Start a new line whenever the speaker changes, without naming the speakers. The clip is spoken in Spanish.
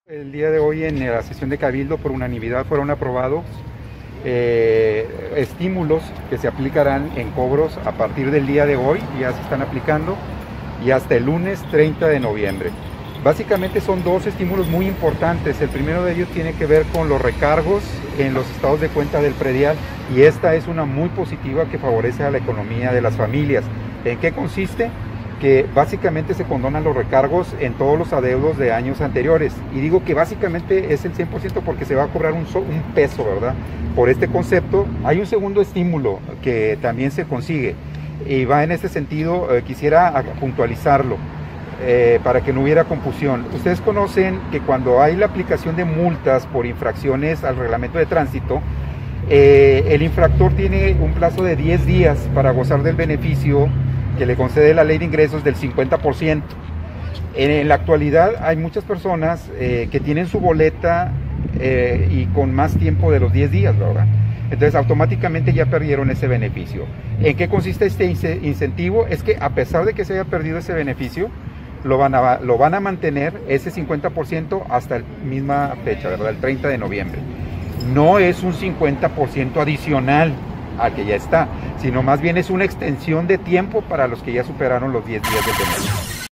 El día de hoy en la sesión de Cabildo por unanimidad fueron aprobados estímulos que se aplicarán en cobros a partir del día de hoy, ya se están aplicando, y hasta el lunes 30 de noviembre. Básicamente son dos estímulos muy importantes. El primero de ellos tiene que ver con los recargos en los estados de cuenta del predial, y esta es una muy positiva que favorece a la economía de las familias. ¿En qué consiste? Que básicamente se condonan los recargos en todos los adeudos de años anteriores, y digo que básicamente es el 100% porque se va a cobrar un peso, ¿verdad? Por este concepto. Hay un segundo estímulo que también se consigue y va en este sentido. Quisiera puntualizarlo para que no hubiera confusión. Ustedes conocen que cuando hay la aplicación de multas por infracciones al reglamento de tránsito, el infractor tiene un plazo de 10 días para gozar del beneficio que le concede la ley de ingresos del 50%. En la actualidad hay muchas personas que tienen su boleta y con más tiempo de los 10 días, ¿verdad? Entonces automáticamente ya perdieron ese beneficio. ¿En qué consiste este incentivo? Es que a pesar de que se haya perdido ese beneficio, lo van a mantener ese 50% hasta la misma fecha, ¿verdad? El 30 de noviembre. No es un 50% adicional al que ya está, sino más bien es una extensión de tiempo para los que ya superaron los 10 días del beneficio.